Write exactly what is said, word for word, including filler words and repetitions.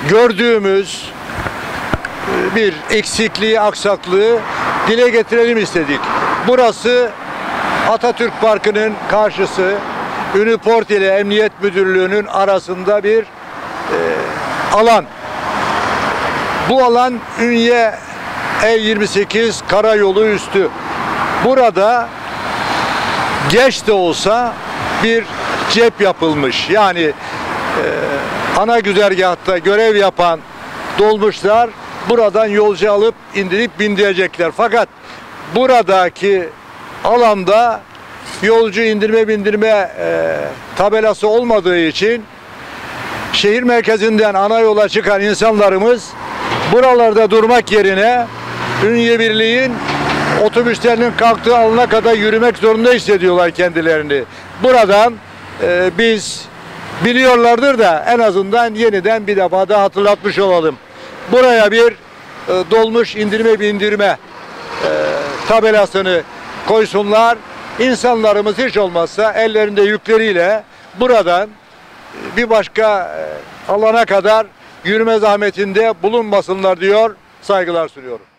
gördüğümüz bir eksikliği, aksaklığı dile getirelim istedik. Burası Atatürk Parkı'nın karşısı, Üniport ile Emniyet Müdürlüğü'nün arasında bir e, alan. Bu alan Ünye E yirmi sekiz karayolu üstü. Burada geç de olsa bir cep yapılmış. Yani e, ana güzergahta görev yapan dolmuşlar buradan yolcu alıp indirip bindirecekler. Fakat buradaki alanda yolcu indirme bindirme e, tabelası olmadığı için şehir merkezinden ana yola çıkan insanlarımız buralarda durmak yerine Ünye Birliği'nin otobüslerinin kalktığı alana kadar yürümek zorunda hissediyorlar kendilerini. Buradan e, biz biliyorlardır da en azından yeniden bir defa da hatırlatmış olalım. Buraya bir e, dolmuş indirme bindirme e, tabelasını koysunlar. İnsanlarımız hiç olmazsa ellerinde yükleriyle buradan bir başka alana kadar yürüme zahmetinde bulunmasınlar diyor, saygılar sunuyorum.